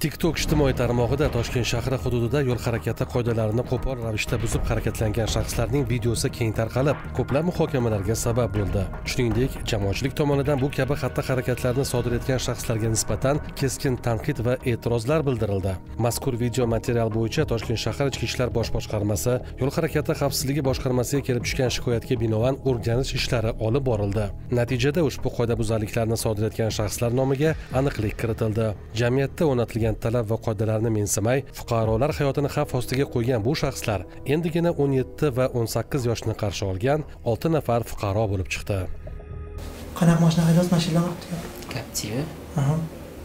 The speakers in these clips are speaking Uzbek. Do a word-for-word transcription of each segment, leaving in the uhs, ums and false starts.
TikTok ijtimoiy tarmog'ida Toshkent shahri hududida yo'l harakati qoidalarini qo'pol ravishda buzib harakatlangan shaxslarning videosi keng tarqalib, ko'plab muhokamalarga sabab bo'ldi. Shuningdek, jamoatchilik tomonidan bu kabi xatti-harakatlarni sodir etgan shaxslarga nisbatan keskin tanqid va e'tirozlar bildirildi. Mazkur video material bo'yicha Toshkent shahar Ichki ishlar bosh boshqarmasi yo'l harakati xavfsizligi boshqarmasiga kelib tushgan shikoyatga binoan o'rganish ishlari olib borildi. Natijada ushbu qoidabuzarliklarni sodir etgan shaxslar nomiga aniqlik kiritildi. Jamiyatda o'rnatilgan talab va qoidalarni mensimay, fuqarolar hayotini xavf ostiga qo'ygan bu shaxslar endigina o'n yetti va o'n sakkiz yoshni qarshi olgan olti nafar fuqaro bo'lib chiqdi. Qanaqa mashina haydaysiz, mashinalar qilibdi? Captiva. Aha.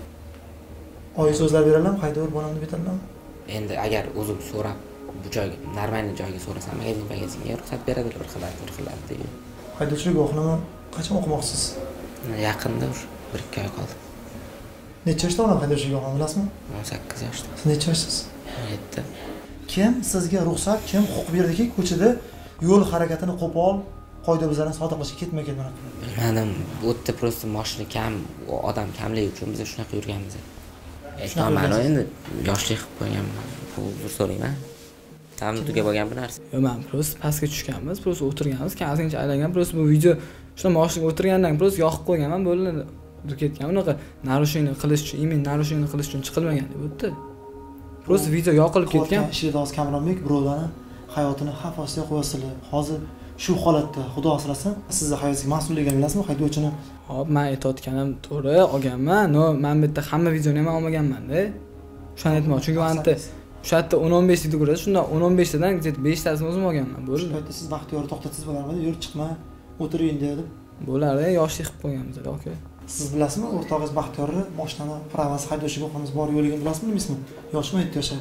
Oy so'zlab beralam, haydavur bo'lamni betamanmi? Endi agar o'zim so'rab bu joyga, normal joyga so'rasam, magazin magazinga ruxsat beradilar, bir xillar, bir xillar degan. Haydovchilik guvohnoma qachon o'qimoqsiz? Yaqinda bir ikki oy qoldi. Necha yoshda olgan haydovchilik guvohnoma bilasizmi? o'n sakkiz yoshda. Siz necha yoshsiz? o'n yetti. Kim sizga ruxsat, kim huquq berdiki, ko'chada yo'l harakatini qo'pol, qoidabuzarlarni sodiqlashga ketma-ket mana qiladi? Bilmadim, bu yerda prosta mashina kam, odam kamligi uchun biz shunaqa yurganmiz. Aytmaman, endi yoshlik qilib qo'yganman. Bu bir so'rayman. Tamtuga bo'lgan bir narsa. Yo'q, men prosta pastga tushganmiz, prosta o'tirganmiz, kazgincha aylangan, prosta bu video shuna mashinaga o'tirgandan prosta yoqib qo'yganman, bo'ldi. Ketgan unaqa narushение qilish uchun, imen narushение qilish uchun chiqilmagan deb o'tdi. Prosta video yoqilib ketgan. Ishida hozir kamronbek birovlarni hayotini xavf ostiga qo'yasizlar. Hozir shu holatda Xudo asrasin, sizni hayotingizga mas'ulligini bilasizmi, haydovchini? Hop, men aytayotganim to'g'ri, olganman. No, men bu yerda hamma videoni ham olmaganman-da. Shuni aytmoqchi, chunki men yerda o'sha yerda o'n o'n besh video ko'rasiz, shunda o'n o'n besh tadan besh tasini o'zim olganman. Bo'ldi. Shu paytda siz Baxtiyorni to'xtatasiz bo'larmidi? Yur, chiqma, o'tiring dedim. Bo'lardi, yoshlik qilib qo'yganmiz, aka. Siz bilasizmi, o'rtog'ingiz Baxtiyorni mashinani pravasi haydovchi guvohnomasi bor yo'ligini bilasizmi, bilmaysizmi? Yoshmi, yetti yoshda?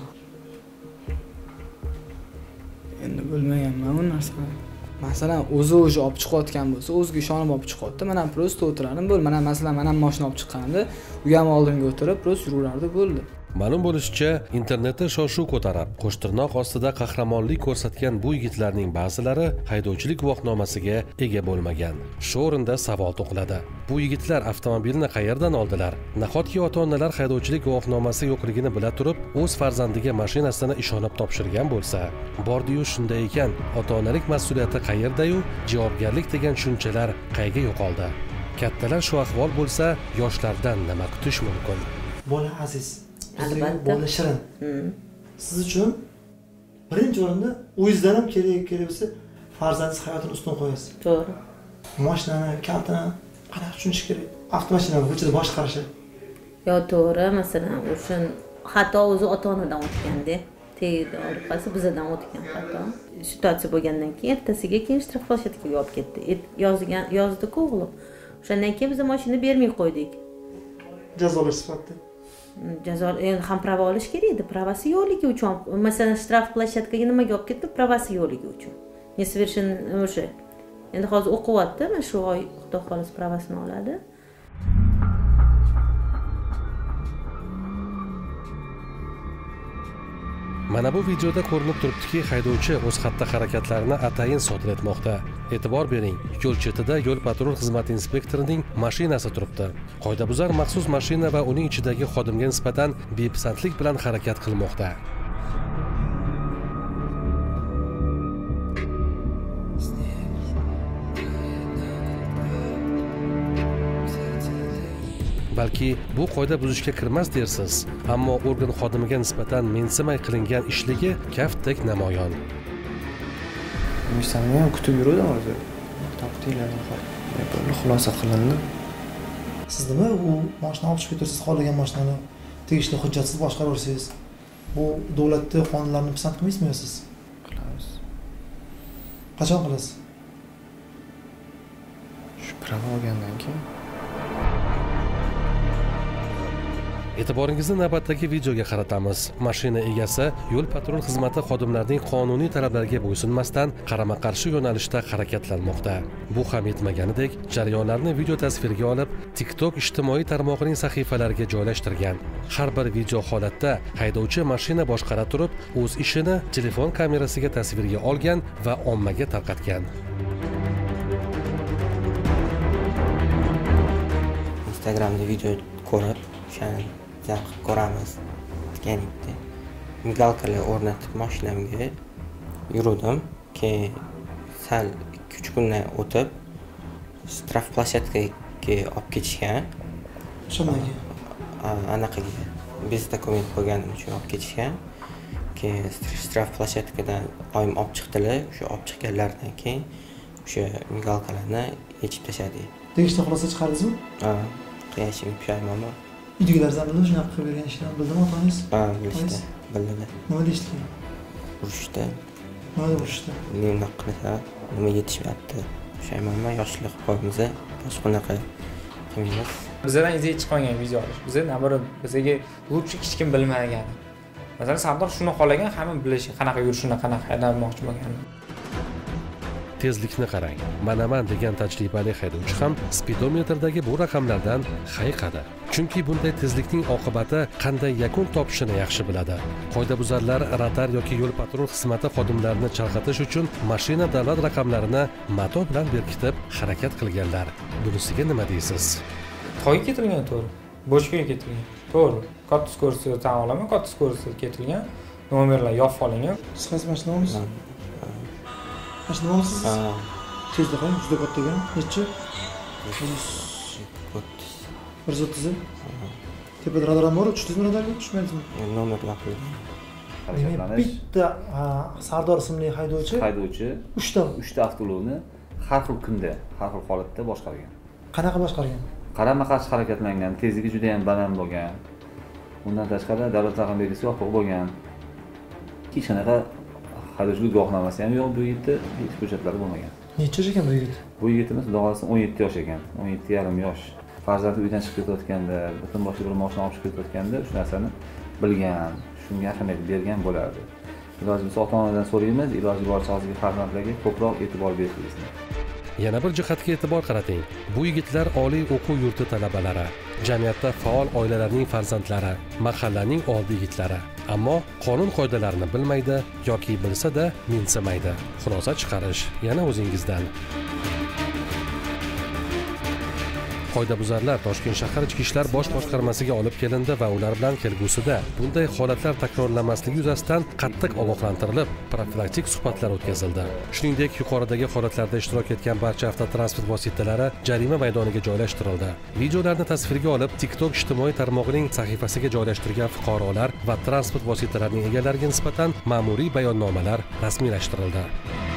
Endi bilmaganman bu narsani. Masalan, o'zi o'zi olib chiqayotgan bo'lsa, o'ziga ishonib olib chiqyapti. Men ham prosta o'tiradim, bo'ldi. Men ham masalan, men ham mashina olib chiqqanimda, u ham oldinga o'tirib, prosta yuraverdi, bo'ldi. Ma'lum bo'lishicha, internetda shov-shuv ko'tarib, qo'shtirnoq ostida qahramonlik ko'rsatgan bu yigitlarning ba'zilari haydovchilik guvohnomasiga ega bo'lmagan. Shu o'rinda savol tug'iladi. Bu yigitlar avtomobilni qayerdan oldilar? Nahotki ota-onalar haydovchilik guvohnomasi yo'qligini bila turib, o'z farzandiga mashinasini ishonib topshirgan bo'lsa, bordi-yu shunday ekan, ota-onalik mas'uliyati qayerda-yu, javobgarlik degan tushunchalar qayga yo'qoldi? Kattalar shu ahvol bo'lsa, yoshlardan nima kutish mumkin? Bola aziz, bola shirin. Siz uchun birinchi o'rinda o'zingizdan ham kerak kerak bo'lsa, farzandingiz hayotini ustun qo'yasiz. To'g'ri. Mashinani, kaltini qanaqa tushunish kerak? Avtomashinani ko'chada boshqarishi. Yo, to'g'ri, masalan, o'shan xato o'zi ota-onadan o'tganda, tegdi, orqasi bizdan o'tgan xato. Situatsiya bo'lgandan keyin ertasiga keyin shtraf plashadkaga olib ketdi. Yozgan, yozdi-ku o'g'lim. O'shandan keyin biz mashina bermay qo'ydik. Jazolash sifatida. Jazo endi ham prava olish kerak edi, pravasi yo'qligi uchun. Masalan, shtraf plashadkaga nimaga olib ketdi? Pravasi yo'qligi uchun. Nesvershин o'sha. Endi hozir o'qiyapti, mana shu oy Xudo xolos pravasini oladi. Mana bu videoda ko'rinib turibdiki, haydovchi o'z xatti-harakatlarini atayin sodir etmoqda. E'tibor bering, yo'l chetida yo'l patrul xizmati inspektorining mashinasi turibdi. Qoidabuzar maxsus mashina va uning ichidagi xodimga nisbatan bepisandlik bilan harakat qilmoqda. Balki bu qoida buzishga kirmas dersiz, ammo organ xodimiga nisbatan mensimay qilingan ishligi kaftdek namoyon. O'shani ham kutib yurdim hozir. Taqdirlarni bir xulosa qilindi. Siz nima u mashina olib chiqib ketirsiz, xohlagan mashinani tegishli hujjatsiz boshqaraversangiz, bu davlatning qonunlarini pisand qilmaysizmi siz? Qilamiz. Qachon qilasiz? Shu prava olgandan keyin. E'tiboringizni navbatdagi videoga qaratamiz. Mashina egasi yo'l patrul xizmati xodimlarining qonuniy talablariga bo'ysunmasdan qarama-qarshi yo'nalishda harakatlanmoqda. Bu ham yetmaganidek, jarayonlarni video tasvirga olib, TikTok ijtimoiy tarmog'ining sahifalariga joylashtirgan. Har bir video holatda haydovchi mashina boshqara turib, o'z ishini telefon kamerasiga tasvirga olgan va ommaga tarqatgan. Instagramda video ko'rib, o'shani testlar qilib ko'ramiz deganlikda migalkalar o'rnatib mashinamga yurdim. Keyin sal ikki uch kundan o'tib shtraf plashadkaga olib ketishgan. Shunday. Anaqaga biz dokument qo'yganim uchun olib ketishgan. Keyin shtraf plashadkadan oyim olib chiqdilar. O'sha olib chiqqanlaridan keyin o'sha migalkalarni yechib tashladik. Tegishli xulosa chiqardingizmi? Ha, qilishim pushaymonman. Uydagilar zambildi shunaqa qilib bergan ishlarni bildimi otangiz? Ha, bilishdi. Bildi. Nima deyishdi? Urushdi. Nima deb urushdi? Nima qilsa, nima yetishmayapti. Pushaymonman, yoshlik qo'yimiz, boshqa bunaqa qilmaymiz. Bizdan izi chiqqan videolar. Biz nabar bizga lutchi hech kim bilmagan. Masalan, Sardor shuni xohlagan, hamma bilishi, qanaqa yurishini, qanaqa haydalmoqchi bo'lgan. Tezlikni qarang. Manaman degan tajribali haydovchi ham spidometrdagi bu raqamlardan hayiqadi. Chunki bunday tezlikning oqibati qanday yakun topishini yaxshi biladi. Qoidabuzarlar radar yoki yo'l patrul xizmati xodimlarini chalg'itish uchun mashina davlat raqamlarini mato bilan berkitib harakat qilganlar. Bunisiga nima deysiz? To'yga ketilgan to'g'ri. Boshqaga ketilgan. To'g'ri. Katta skorsiyda tan olaman, katta skorsiyda ketilgan. Nomerlar yopib olingan. Siz qaysi mashinamisiz? Mashinamisiz? Ha, Tezda qarang, juda kattagan. Necha? bir yuz o'ttiz. Tepada radaram bor, tushdingizmi radarga? Tushmaydingizmi? nomerlar qo'ygan. Demak, bitta Sardor ismli haydovchi haydovchi uchta uchta avtoulovni har xil kunda, har xil holatda boshqargan. qanaqa boshqargan? Qarama qarshi harakatlangan, tezligi juda ham baland bo'lgan. Undan tashqari davlat raqam belgisi yopiq bo'lgan. Hech qanaqa haydovchilik guvohnomasi ham yo'q, bu yigitda hech hujjatlari bo'lmagan. Necha yosh ekan bu yigit? Bu yigitimiz xudo xolasa o'n yetti yosh ekan, o'n yetti yarim yosh. Farzandi uydan chiqib ketayotganda, butun boshli bir mashina olib chiqib ketayotganda shu narsani bilgan, shunga ahamiyat bergan bo'lardi. Iloji bo'lsa ota-onadan so'raymiz, iloji boricha hozirgi farzandlarga ko'proq e'tibor berishingizni. Yana bir jihatga e'tibor qarating. Bu yigitlar oliy o'quv yurti talabalari, jamiyatda faol oilalarning farzandlari, mahallaning oldi yigitlari. Ammo qonun qoidalarini bilmaydi yoki bilsa-da mensimaydi. Xulosa chiqarish yana o'zingizdan. Qoidabuzarlar Toshkent shahar Ichki ishlar bosh boshqarmasiga olib kelindi va ular bilan kelgusida bunday holatlar takrorlanmasligi yuzasidan qattiq ogohlantirilib, profilaktik suhbatlar o'tkazildi. Shuningdek, yuqoridagi holatlarda ishtirok etgan barcha avtotransport vositalari jarima maydoniga joylashtirildi. Videolarni tasvirga olib, TikTok ijtimoiy tarmog'ining sahifasiga joylashtirgan fuqarolar va transport vositalarining egalariga nisbatan ma'muriy bayonnomalar rasmiylashtirildi.